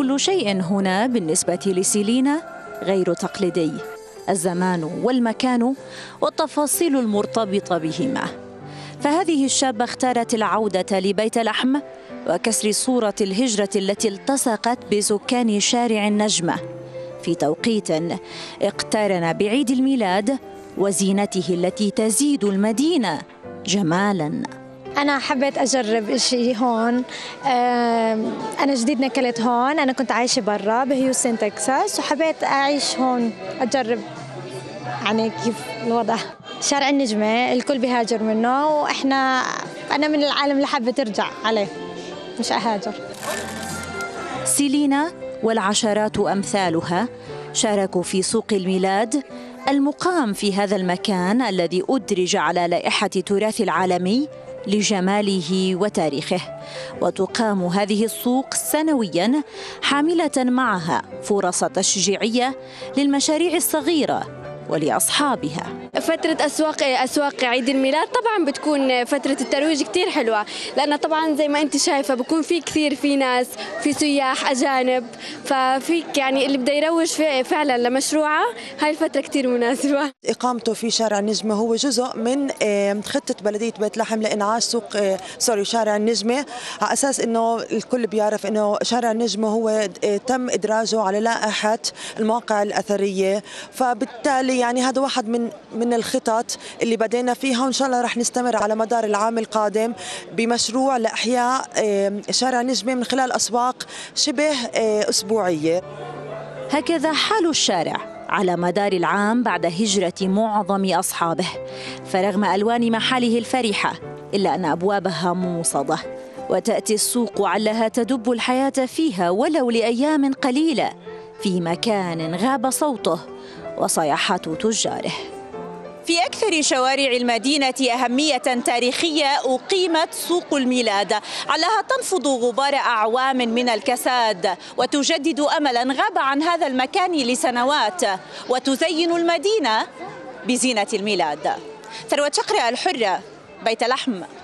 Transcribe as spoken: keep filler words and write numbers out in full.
كل شيء هنا بالنسبة لسيلينا غير تقليدي، الزمان والمكان والتفاصيل المرتبطة بهما. فهذه الشابة اختارت العودة لبيت لحم وكسر صورة الهجرة التي التصقت بسكان شارع النجمة في توقيت اقترن بعيد الميلاد وزينته التي تزيد المدينة جمالاً. أنا حبيت أجرب إشي هون. أنا جديد نقلت هون، أنا كنت عايشة برا بهيوستن تكساس وحبيت أعيش هون أجرب يعني كيف الوضع. شارع النجمة الكل بيهاجر منه، وإحنا أنا من العالم اللي حابة ترجع عليه مش أهاجر. سيلينا والعشرات أمثالها شاركوا في سوق الميلاد المقام في هذا المكان الذي أدرج على لائحة التراث العالمي لجماله وتاريخه. وتقام هذه السوق سنوياً حاملة معها فرص تشجيعية للمشاريع الصغيرة ولأصحابها. فترة أسواق أسواق عيد الميلاد طبعاً بتكون فترة الترويج كتير حلوة، لأن طبعاً زي ما أنت شايفة بكون في كثير في ناس، في سياح أجانب، ففيك يعني اللي بده يروج فعلاً لمشروعه هاي الفترة كتير مناسبة. إقامته في شارع النجمة هو جزء من خطة بلدية بيت لحم لإنعاش سوق سوري شارع النجمة، على أساس إنه الكل بيعرف إنه شارع النجمة هو تم إدراجه على لائحة المواقع الأثرية، فبالتالي يعني هذا واحد من من الخطط اللي بدينا فيها، وإن شاء الله رح نستمر على مدار العام القادم بمشروع لإحياء شارع النجمة من خلال أسواق شبه أسبوعية. هكذا حال الشارع على مدار العام بعد هجرة معظم أصحابه، فرغم ألوان محاله الفرحة إلا أن أبوابها موصدة، وتأتي السوق علها تدب الحياة فيها ولو لأيام قليلة في مكان غاب صوته وصيحات تجاره. في أكثر شوارع المدينة أهمية تاريخية أقيمت سوق الميلاد، علها تنفض غبار أعوام من الكساد وتجدد أملاً غاب عن هذا المكان لسنوات، وتزين المدينة بزينة الميلاد. ثروة شقرة، الحرة، بيت لحم.